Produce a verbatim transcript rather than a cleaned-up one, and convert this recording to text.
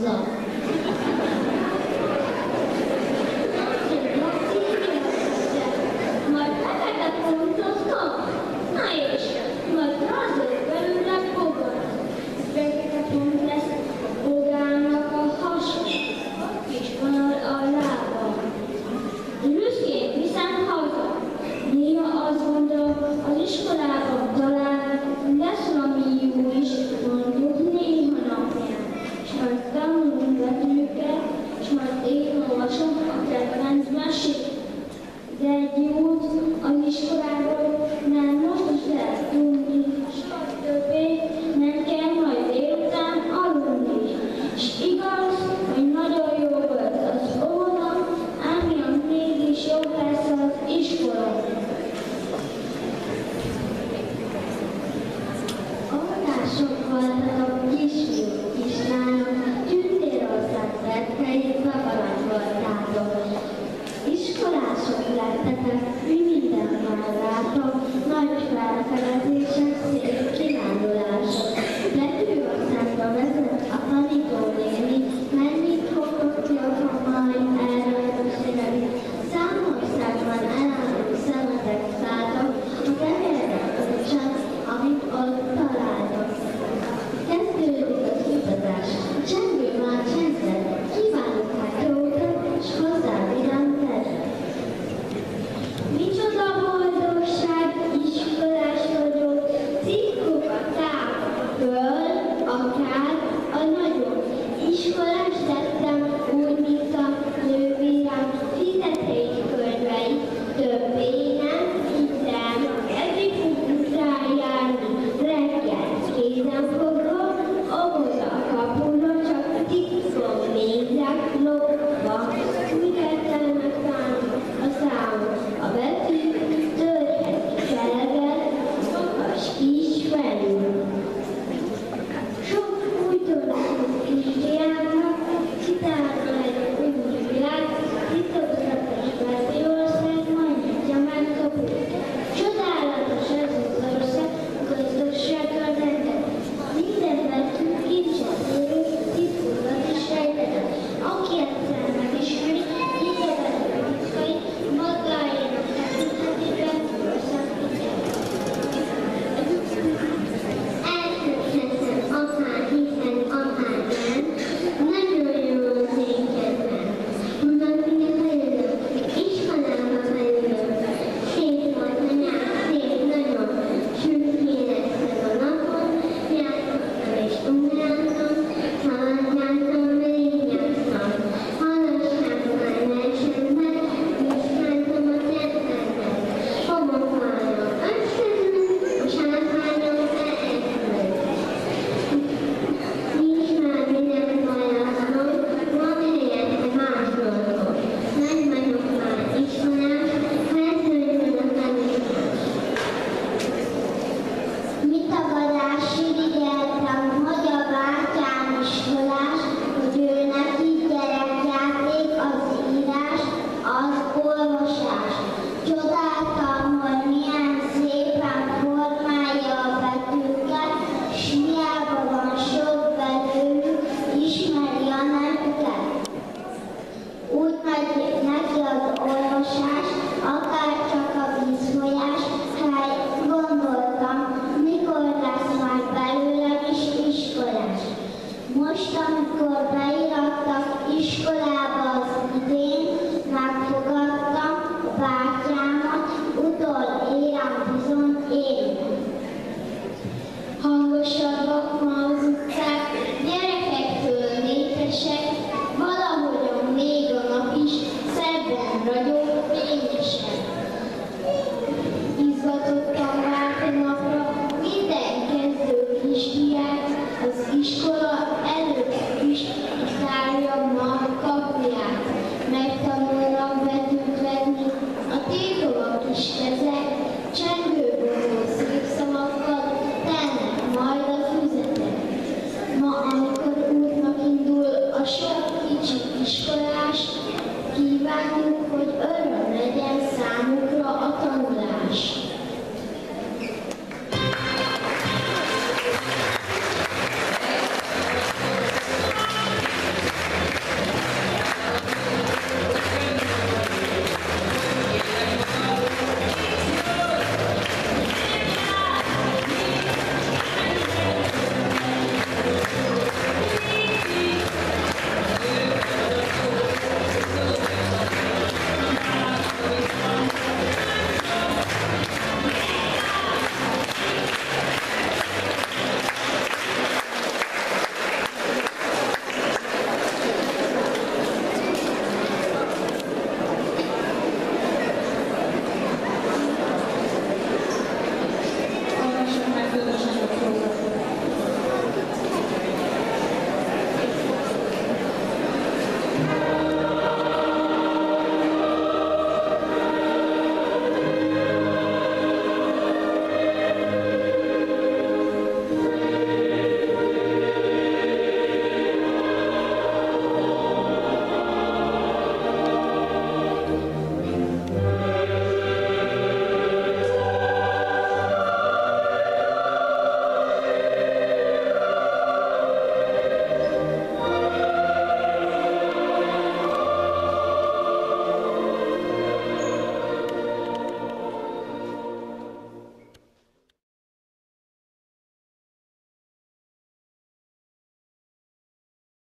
haza. Majd ezeket pontoztam? Na és, majd rázok belőle bogarat. Fekete pont lesz a bogának a hasa, a kis vonal a lába. Büszkén viszem haza. Néha azt gondolom, az iskolában talán lesz valami jó is, mondjuk néha napján. S majd tanulunk betűket, s majd én olvasom a kedvenc mesét. De egy jót az iskolából nem most is lehet tudni, s többé nem kell majd délután aludni. S igaz, hogy nagyon jó volt az óra, ám mégis jó lesz az iskola. Óvodások voltak a kisfiúk, kislányok, tündérország berkeit beparancsoltátok. Iskolások lettetek, mi minden válláltok, nagy felfedezések, szép kirándulások. Betűországba vezet a tanítónéni, mennyit fogok jobban majd erről beszélni. Számországban elálló szemetek szálltok, a teherek öccsen, amit ott találtok. Kezdődik az utazás, a csengő már csendben, kívánok hát jó utat, s hozzá vidám tervet. Micsoda boldogság, iskolás vagyok, cikkok a táp, föl, akár a nagyon. Iskolás lettem, úgy, mint a nővérem, fizeték könyvei, többé nem hiszem, eddig fogunk rájárni, reggel kézen fogom, óvoda a kapura, csak titkon nézek, lopva.